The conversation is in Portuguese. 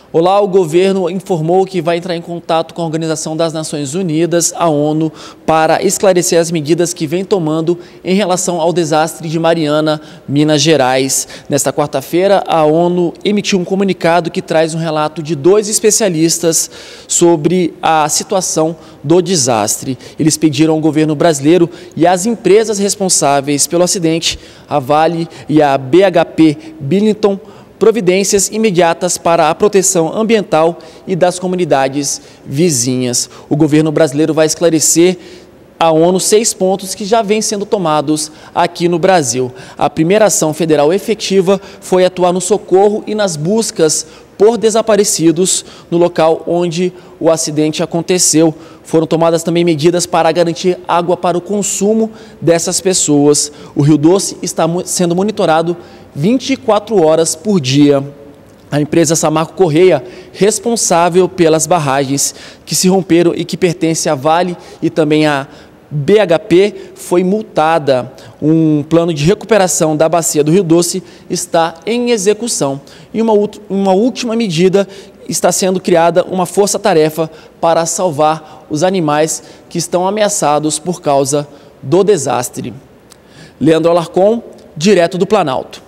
Olá, o governo informou que vai entrar em contato com a Organização das Nações Unidas, a ONU, para esclarecer as medidas que vem tomando em relação ao desastre de Mariana, Minas Gerais. Nesta quarta-feira, a ONU emitiu um comunicado que traz um relato de 2 especialistas sobre a situação do desastre. Eles pediram ao governo brasileiro e às empresas responsáveis pelo acidente, a Vale e a BHP Billiton, providências imediatas para a proteção ambiental e das comunidades vizinhas. O governo brasileiro vai esclarecer à ONU 6 pontos que já vêm sendo tomados aqui no Brasil. A primeira ação federal efetiva foi atuar no socorro e nas buscas por desaparecidos no local onde o acidente aconteceu. Foram tomadas também medidas para garantir água para o consumo dessas pessoas. O Rio Doce está sendo monitorado 24 horas por dia. A empresa Samarco Correia, responsável pelas barragens que se romperam e que pertence à Vale e também à BHP, foi multada. Um plano de recuperação da bacia do Rio Doce está em execução. E uma última medida, está sendo criada uma força-tarefa para salvar os animais que estão ameaçados por causa do desastre. Leandro Alarcon, direto do Planalto.